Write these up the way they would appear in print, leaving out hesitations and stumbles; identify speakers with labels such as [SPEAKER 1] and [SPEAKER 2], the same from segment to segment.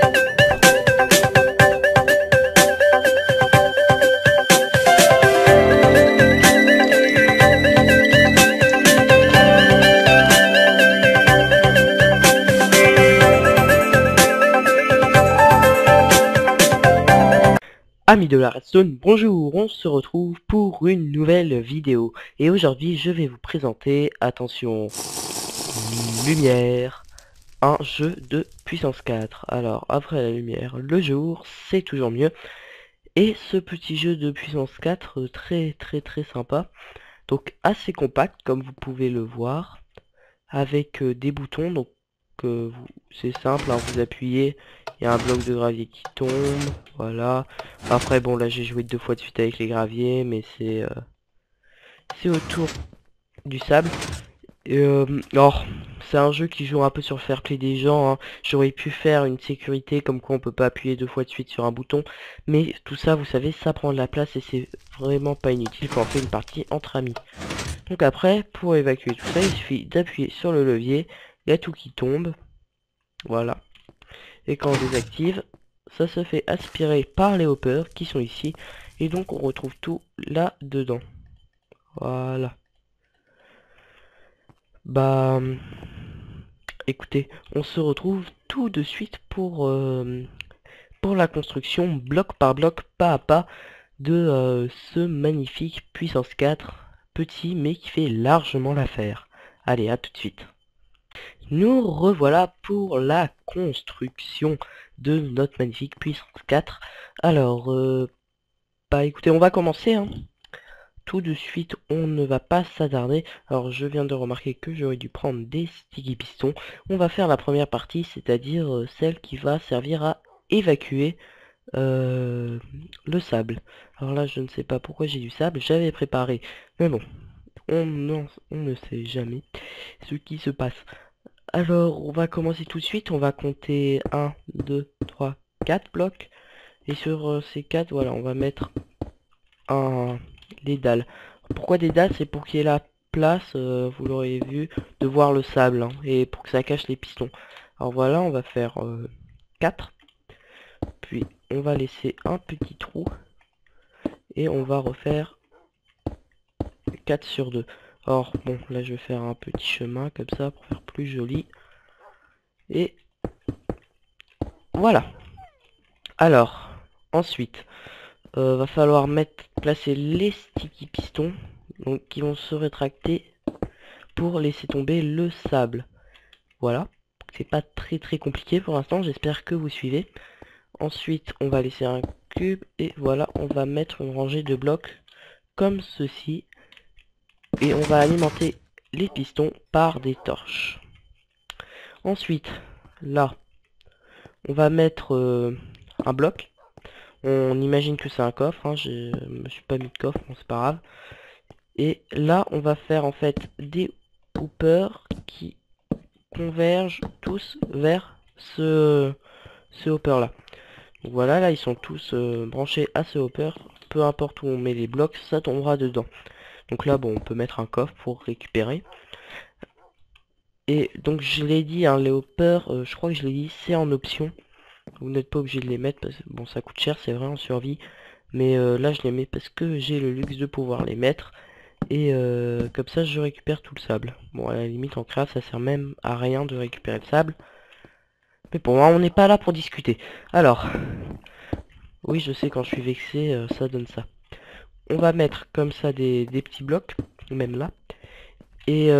[SPEAKER 1] Amis de la Redstone, bonjour, on se retrouve pour une nouvelle vidéo. Et aujourd'hui, je vais vous présenter, attention, Lumière, un jeu de puissance 4. Alors, après la lumière, le jour, c'est toujours mieux. Et ce petit jeu de puissance 4, très sympa. Donc, assez compact, comme vous pouvez le voir, avec des boutons. Donc, c'est simple, hein, vous appuyez, il y a un bloc de gravier qui tombe, voilà. Après bon, là j'ai joué 2 fois de suite avec les graviers, mais c'est autour du sable. Alors c'est un jeu qui joue un peu sur le fair play des gens, hein. J'aurais pu faire une sécurité comme quoi on peut pas appuyer 2 fois de suite sur un bouton, mais tout ça vous savez, ça prend de la place et c'est vraiment pas inutile quand on fait une partie entre amis. Donc après, pour évacuer tout ça, il suffit d'appuyer sur le levier, il y a tout qui tombe, voilà. Et quand on désactive, ça se fait aspirer par les hoppers qui sont ici. Et donc on retrouve tout là-dedans. Voilà. Bah, écoutez, on se retrouve tout de suite pour la construction bloc par bloc, pas à pas, de ce magnifique puissance 4, petit mais qui fait largement l'affaire. Allez, à tout de suite. Nous revoilà pour la construction de notre magnifique puissance 4. Alors, bah écoutez, on va commencer, hein. Tout de suite, on ne va pas s'attarder. Alors, je viens de remarquer que j'aurais dû prendre des sticky pistons. On va faire la première partie, c'est-à-dire celle qui va servir à évacuer le sable. Alors là, je ne sais pas pourquoi j'ai du sable, j'avais préparé. Mais bon, on ne sait jamais ce qui se passe. Alors, on va commencer tout de suite. On va compter 1, 2, 3, 4 blocs. Et sur ces 4, voilà, on va mettre les dalles. Pourquoi des dalles? C'est pour qu'il y ait la place, vous l'aurez vu, de voir le sable, hein, et pour que ça cache les pistons. Alors voilà, on va faire 4. Puis, on va laisser un petit trou. Et on va refaire 4 sur 2. Or, bon, là, je vais faire un petit chemin comme ça pour faire plus joli. Et voilà. Alors, ensuite, va falloir placer les sticky pistons, donc qui vont se rétracter pour laisser tomber le sable. Voilà, c'est pas très compliqué pour l'instant, j'espère que vous suivez. Ensuite, on va laisser un cube et voilà, on va mettre une rangée de blocs comme ceci. Et on va alimenter les pistons par des torches. Ensuite, là, on va mettre un bloc. On imagine que c'est un coffre, hein, je me suis pas mis de coffre, bon, c'est pas grave. Et là, on va faire en fait des hoppers qui convergent tous vers ce hopper là. Donc voilà, là ils sont tous branchés à ce hopper. Peu importe où on met les blocs, ça tombera dedans. Donc là, bon, on peut mettre un coffre pour récupérer. Et donc je l'ai dit, hein, les hoppers, je crois que je l'ai dit, c'est en option. Vous n'êtes pas obligé de les mettre parce que bon, ça coûte cher, c'est vrai en survie. Mais là je les mets parce que j'ai le luxe de pouvoir les mettre. Et comme ça je récupère tout le sable. Bon, à la limite en craft ça sert même à rien de récupérer le sable. Mais bon, hein, on n'est pas là pour discuter. Alors, oui je sais, quand je suis vexé, ça donne ça. On va mettre comme ça des petits blocs, même là. Et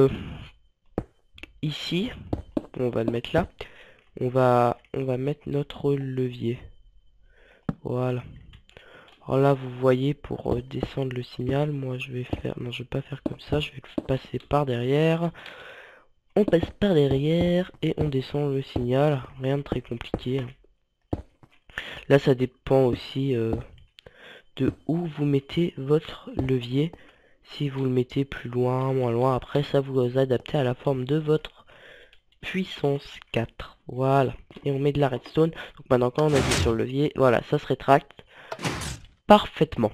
[SPEAKER 1] ici, on va le mettre là. On va mettre notre levier. Voilà. Alors là, vous voyez, pour descendre le signal, moi je vais faire... Non, je vais pas faire comme ça, je vais le passer par derrière. On passe par derrière et on descend le signal. Rien de très compliqué. Là, ça dépend aussi de où vous mettez votre levier. Si vous le mettez plus loin, moins loin, après ça vous adaptez à la forme de votre puissance 4. Voilà. Et on met de la redstone. Donc maintenant, quand on appuie sur le levier, voilà, ça se rétracte parfaitement.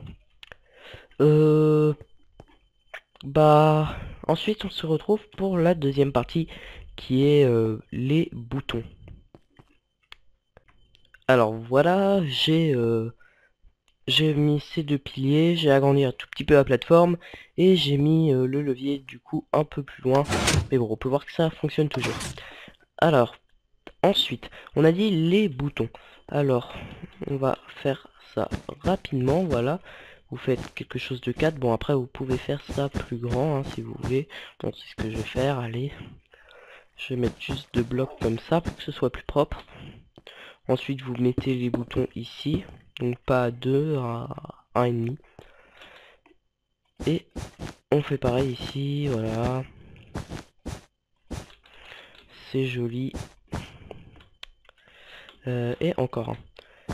[SPEAKER 1] Bah, ensuite on se retrouve pour la deuxième partie qui est les boutons. Alors voilà, j'ai mis ces deux piliers, j'ai agrandi un tout petit peu la plateforme et j'ai mis le levier du coup un peu plus loin. Mais bon, on peut voir que ça fonctionne toujours. Alors, ensuite, on a dit les boutons. Alors, on va faire ça rapidement, voilà. Vous faites quelque chose de 4. Bon, après, vous pouvez faire ça plus grand, hein, si vous voulez. Bon, c'est ce que je vais faire, allez. Je vais mettre juste 2 blocs comme ça pour que ce soit plus propre. Ensuite, vous mettez les boutons ici. Donc, pas à 2, à 1,5. Et on fait pareil ici, voilà. C'est joli. Et encore un.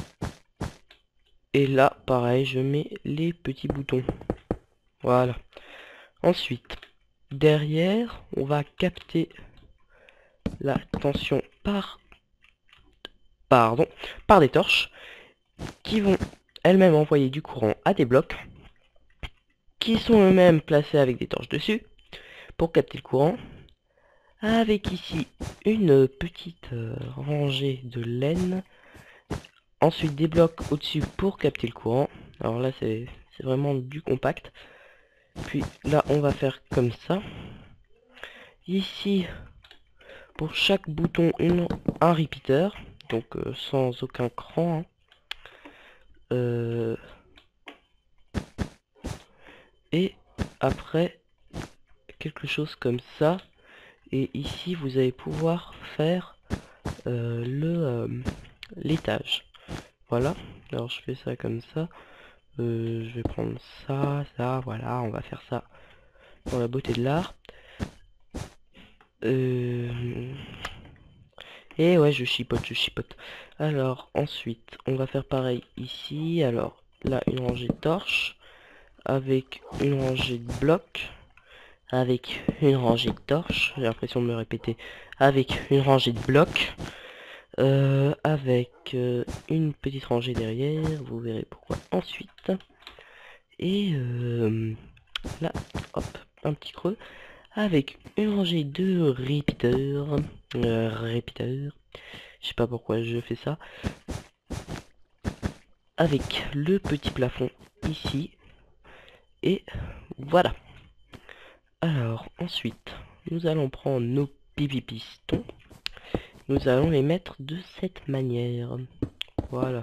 [SPEAKER 1] Et là, pareil, je mets les petits boutons. Voilà. Ensuite, derrière, on va capter la tension par des torches qui vont elles-mêmes envoyer du courant à des blocs qui sont eux-mêmes placés avec des torches dessus pour capter le courant. Avec ici une petite rangée de laine. Ensuite des blocs au-dessus pour capter le courant. Alors là c'est vraiment du compact. Puis là on va faire comme ça. Ici pour chaque bouton un repeater. Donc sans aucun cran. Et après quelque chose comme ça. Et ici vous allez pouvoir faire l'étage. Voilà, alors je fais ça comme ça. Je vais prendre ça, voilà, on va faire ça dans la beauté de l'art. Et ouais, je chipote. Alors, ensuite, on va faire pareil ici. Alors, là, une rangée de torches. Avec une rangée de blocs. Avec une rangée de torches. J'ai l'impression de me répéter. Avec une rangée de blocs. Avec une petite rangée derrière. Vous verrez pourquoi ensuite. Et là, hop, un petit creux. Avec une rangée de repeaters. Je sais pas pourquoi je fais ça. Avec le petit plafond ici. Et voilà. Alors ensuite, nous allons prendre nos pipi pistons. Nous allons les mettre de cette manière. Voilà.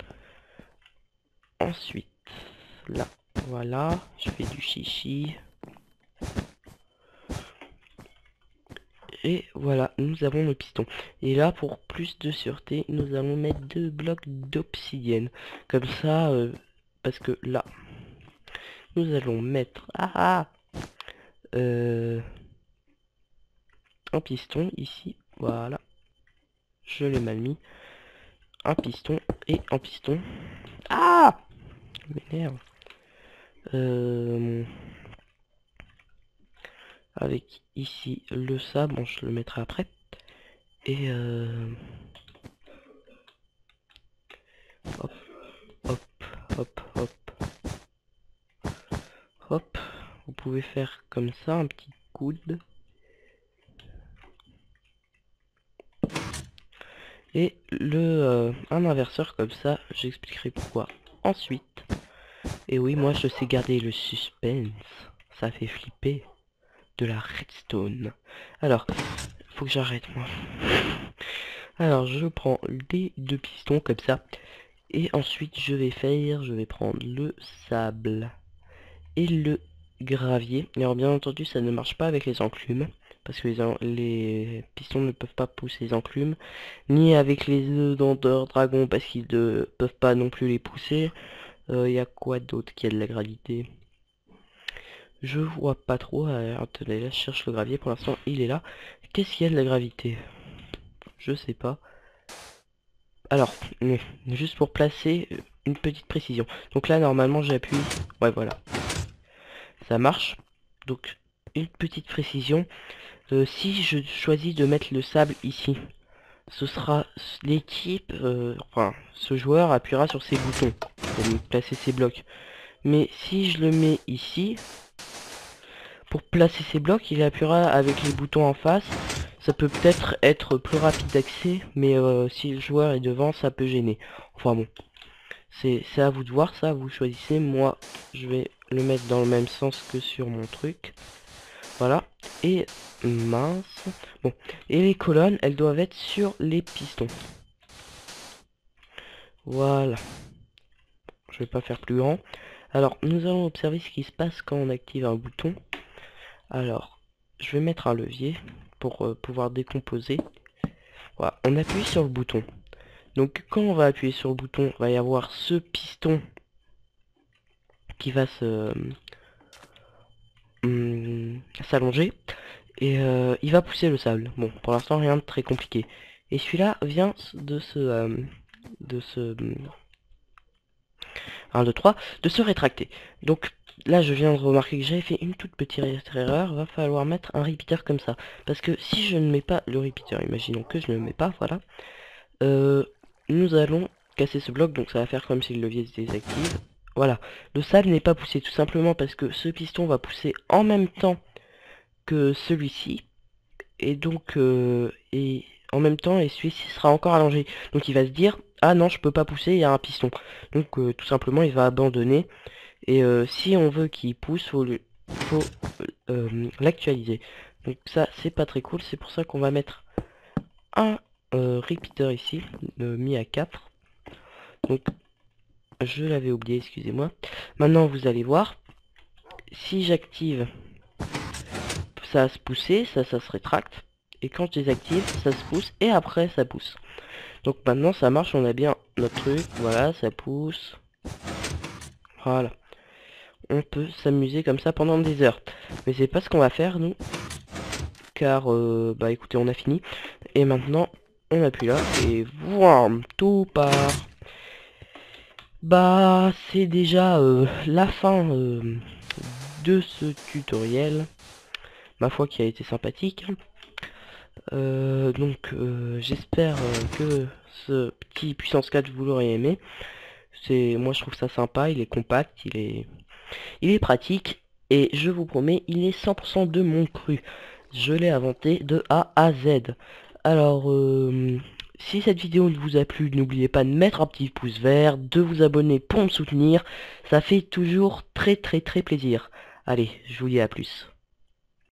[SPEAKER 1] Ensuite, là, voilà. Je fais du chichi. Et voilà, nous avons nos pistons. Et là, pour plus de sûreté, nous allons mettre 2 blocs d'obsidienne. Comme ça, parce que là, nous allons mettre un piston ici. Voilà. Je l'ai mal mis. Un piston et un piston. Ah! M'énerve. Avec ici le sable, bon, je le mettrai après. Et hop, hop, hop, hop. Hop, vous pouvez faire comme ça, un petit coude. Et un inverseur comme ça, j'expliquerai pourquoi ensuite. Et oui, moi je sais garder le suspense, ça fait flipper. De la redstone. Alors, faut que j'arrête moi. Alors, je prends les 2 pistons comme ça. Et ensuite, je vais prendre le sable et le gravier. Alors, bien entendu, ça ne marche pas avec les enclumes. Parce que les pistons ne peuvent pas pousser les enclumes. Ni avec les œufs d'Ender Dragon, parce qu'ils ne peuvent pas non plus les pousser. Il y a quoi d'autre qui a de la gravité? Je vois pas trop. Attendez, là je cherche le gravier. Pour l'instant, il est là. Qu'est-ce qu'il y a de la gravité? Je sais pas. Alors, juste pour placer une petite précision. Donc là, normalement, j'appuie. Ouais, voilà. Ça marche. Donc, une petite précision. Si je choisis de mettre le sable ici, ce sera l'équipe. Enfin, ce joueur appuiera sur ses boutons pour me placer ses blocs. Mais si je le mets ici, pour placer ses blocs, il appuiera avec les boutons en face, Ça peut peut-être être plus rapide d'accès, mais si le joueur est devant, ça peut gêner. Enfin bon, c'est à vous de voir ça, vous choisissez. Moi, je vais le mettre dans le même sens que sur mon truc. Voilà. Et mince. Bon. Et les colonnes, elles doivent être sur les pistons. Voilà. Je vais pas faire plus grand. Alors, nous allons observer ce qui se passe quand on active un bouton. Alors, je vais mettre un levier pour pouvoir décomposer. Voilà, on appuie sur le bouton. Donc, quand on va appuyer sur le bouton, il va y avoir ce piston qui va s'allonger. Et il va pousser le sable. Bon, pour l'instant, rien de très compliqué. Et celui-là vient de se 1, 2, 3, de se rétracter. Donc là, je viens de remarquer que j'avais fait une toute petite erreur. Va falloir mettre un repeater comme ça. Parce que si je ne mets pas le repeater, imaginons que je ne le mets pas, voilà. Nous allons casser ce bloc, donc ça va faire comme si le levier se désactive. Voilà, le sable n'est pas poussé, tout simplement parce que ce piston va pousser en même temps que celui-ci. Et donc, et en même temps, et celui-ci sera encore allongé. Donc il va se dire, ah non, je peux pas pousser, il y a un piston. Donc tout simplement, il va abandonner. Et si on veut qu'il pousse, faut l'actualiser. Donc ça, c'est pas très cool. C'est pour ça qu'on va mettre un repeater ici, mis à 4. Donc, je l'avais oublié, excusez-moi. Maintenant, vous allez voir. Si j'active, ça va se pousser, ça se rétracte. Et quand je désactive, ça se pousse et après ça pousse. Donc maintenant ça marche, on a bien notre truc, voilà, ça pousse. Voilà. On peut s'amuser comme ça pendant des heures. Mais c'est pas ce qu'on va faire nous. Car bah écoutez, on a fini. Et maintenant, on appuie là et voilà, tout part. Bah c'est déjà la fin de ce tutoriel. Ma foi qui a été sympathique. J'espère que ce petit puissance 4 vous l'aurez aimé. Moi je trouve ça sympa, il est compact, il est pratique et je vous promets il est 100% de mon cru. Je l'ai inventé de A à Z. Alors si cette vidéo vous a plu, n'oubliez pas de mettre un petit pouce vert, de vous abonner pour me soutenir, ça fait toujours très plaisir. Allez, je vous dis à plus.